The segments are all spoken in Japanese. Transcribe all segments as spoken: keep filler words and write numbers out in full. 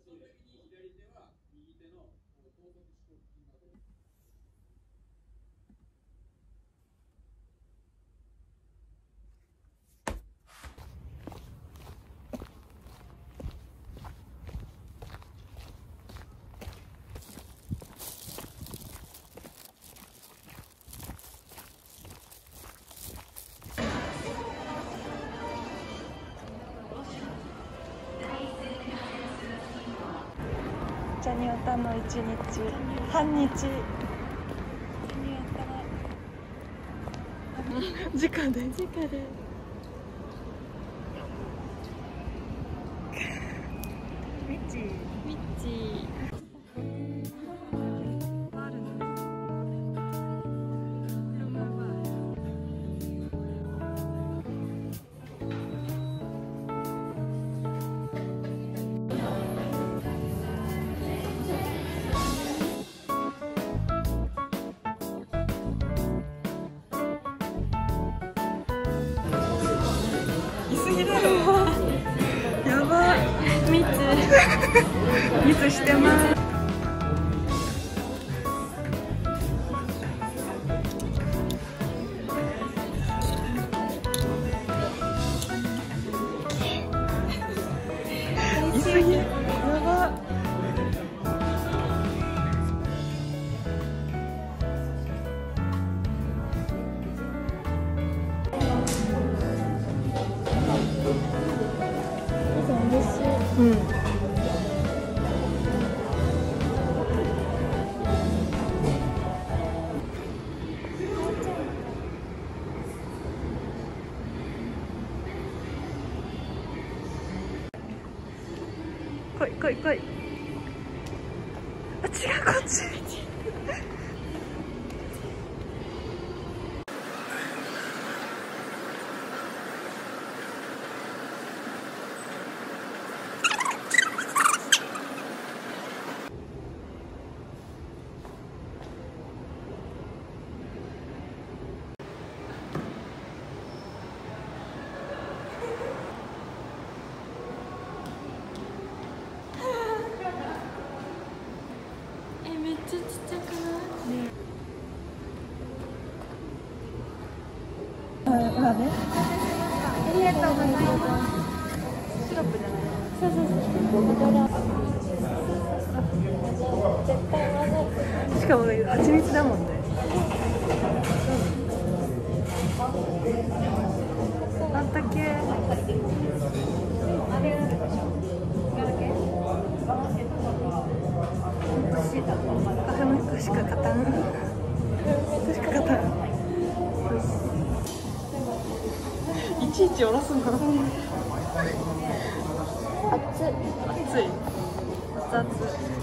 ジャニオタの一日半日直で直でミッチーミッチーやばい密密してます。急ぎやばうん。来い来い来い。あ、違う、こっち。めっちゃちっちゃくない？ね。あ、まあね。ありがとうございます。シロップじゃない？そうそうそう。絶対混ぜる。しかもね、蜂蜜だもんね。あったけ。カフェメクしか勝たん。カフェメクしか勝たん。いちいちおろすの。熱い。熱い。熱々。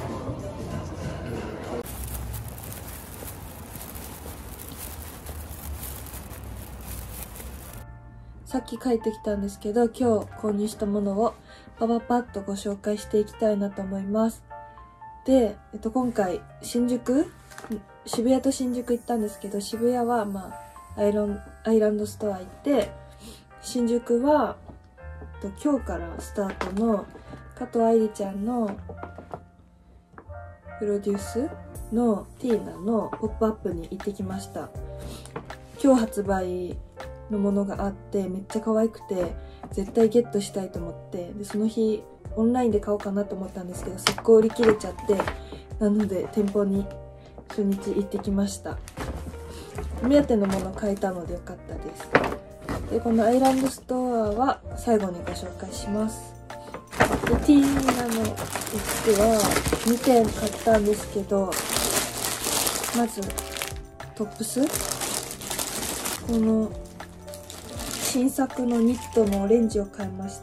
さっき帰ってきたんですけど、今日購入したものをパパパッとご紹介していきたいなと思います。で、えっと、今回新宿、渋谷と新宿行ったんですけど、渋谷はまあアイロンアイランドストア行って、新宿は、えっと、今日からスタートの加藤愛理ちゃんのプロデュースのティーナのポップアップに行ってきました。今日発売のものがあってめっちゃ可愛くて絶対ゲットしたいと思って、でその日オンラインで買おうかなと思ったんですけど、速攻売り切れちゃって、なので店舗に初日行ってきました。目当てのもの買えたのでよかったです。でこのアイランドストアは最後にご紹介します。でティーナの服はにてん買ったんですけど、まずトップス、この新作のニットのオレンジを買いました。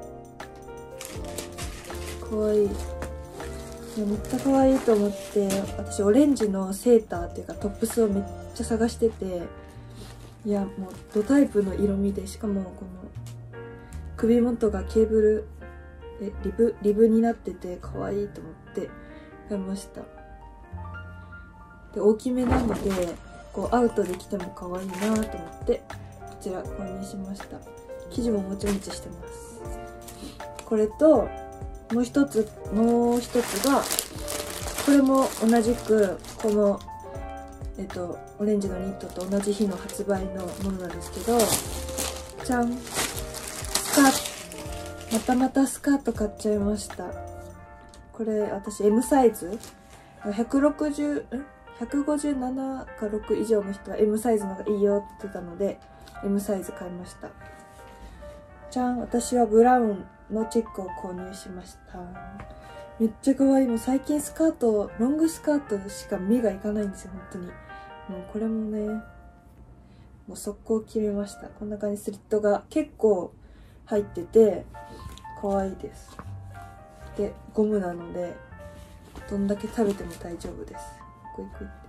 かわいい。めっちゃ可愛いと思って、私オレンジのセーターっていうかトップスをめっちゃ探してて、いやもうドタイプの色味で、しかもこの首元がケーブルえリブリブになってて可愛いと思って買いました。で大きめなのでこうアウトで着ても可愛いなと思ってこちら購入しました。生地ももちもちしてます。これともう一つもう一つがこれも同じくこのえっとオレンジのニットと同じ日の発売のものなんですけど、じゃん、スカート、またまたスカート買っちゃいました。これ私 エム サイズ、ひゃくろくじゅう、んひゃくごじゅうななかろく以上の人は エム サイズの方がいいよって言ってたので エム サイズ買いました。じゃん、私はブラウンのチェックを購入しました。めっちゃ可愛い。もう最近スカート、ロングスカートしか目がいかないんですよ、本当に。もうこれもね、もう速攻決めました。こんな感じ、スリットが結構入ってて可愛いです。で、ゴムなのでどんだけ食べても大丈夫です。こいこいって。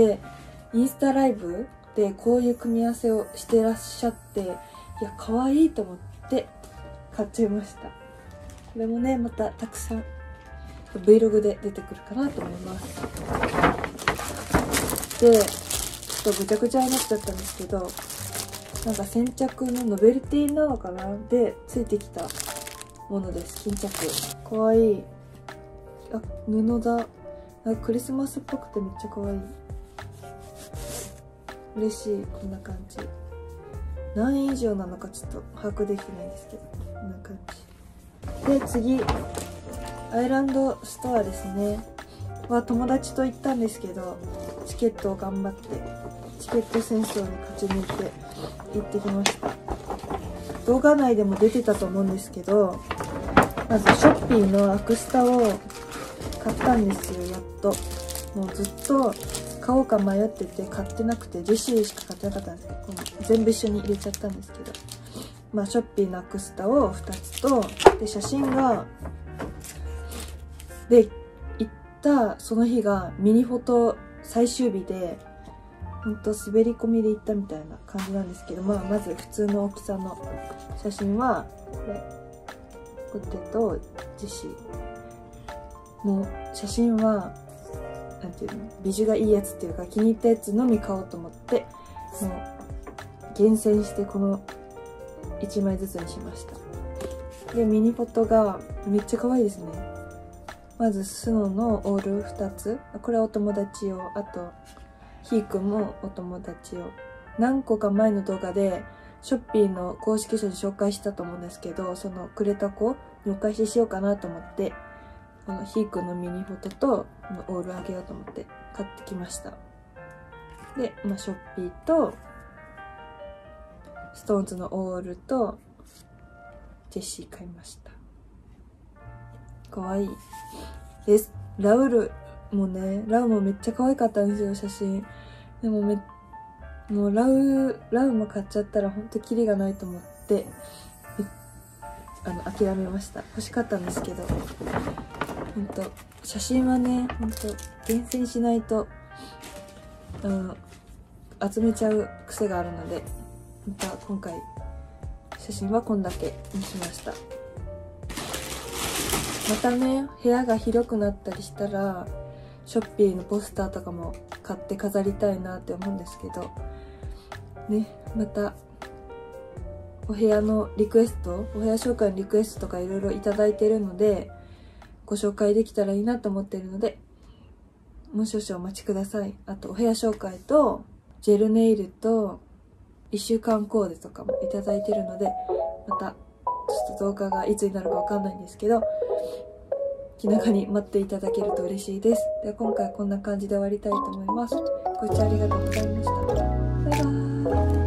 で、インスタライブでこういう組み合わせをしてらっしゃって、いや可愛いと思って買っちゃいました。これもね、またたくさん Vlog で出てくるかなと思います。で、ちょっとぐちゃぐちゃになっちゃったんですけど、なんか先着のノベルティなのかなでついてきたものです。巾着かわいい。あ、布だ。なんかクリスマスっぽくてめっちゃかわいい。嬉しい。こんな感じ。何円以上なのかちょっと把握できてないんですけど、こんな感じで、次アイランドストアですねは友達と行ったんですけど、チケットを頑張ってチケット戦争に勝ち抜いて行ってきました。動画内でも出てたと思うんですけど、まずショッピーのアクスタを買ったんですよ、やっと。もうずっと買おうか迷ってて買ってなくて、ジェシーしか買ってなかったんですけど、この全部一緒に入れちゃったんですけど、まあショッピーのアクスタをふたつと、で写真がで行ったその日がミニフォト最終日で、ほんと滑り込みで行ったみたいな感じなんですけど、まあまず普通の大きさの写真はこれ、ポテとジェシー。もう写真はなんていうの、ビジュがいいやつっていうか気に入ったやつのみ買おうと思って、もう厳選してこのいちまいずつにしました。でミニフォトがめっちゃ可愛いですね。まずスノのオールふたつ、これはお友達用、あとひーくんもお友達用。何個か前の動画でショッピーの公式書に紹介したと思うんですけど、そのくれた子にお返ししようかなと思って、このひーくんのミニフォトとこのオールあげようと思って買ってきました。で、まあ、ショッピーとストーンズのオールとジェシー買いました。かわいいです。ラウルもね、ラウもめっちゃ可愛かったんですよ、写真。でもめもうラウラウも買っちゃったらほんとキリがないと思ってあの諦めました。欲しかったんですけど、ほんと写真はね、ほんと厳選しないと、うん、集めちゃう癖があるので、また今回写真はこんだけにしました。またね、部屋が広くなったりしたらショッピーのポスターとかも買って飾りたいなって思うんですけどね、またお部屋のリクエスト、お部屋紹介のリクエストとかいろいろいただいているので、ご紹介できたらいいなと思っているので、もう少々お待ちください。あとお部屋紹介とジェルネイルといっしゅうかんコーデとかもいただいているので、またちょっと動画がいつになるかわかんないんですけど、気長に待っていただけると嬉しいです。では今回はこんな感じで終わりたいと思います。ご視聴ありがとうございました。バイバーイ。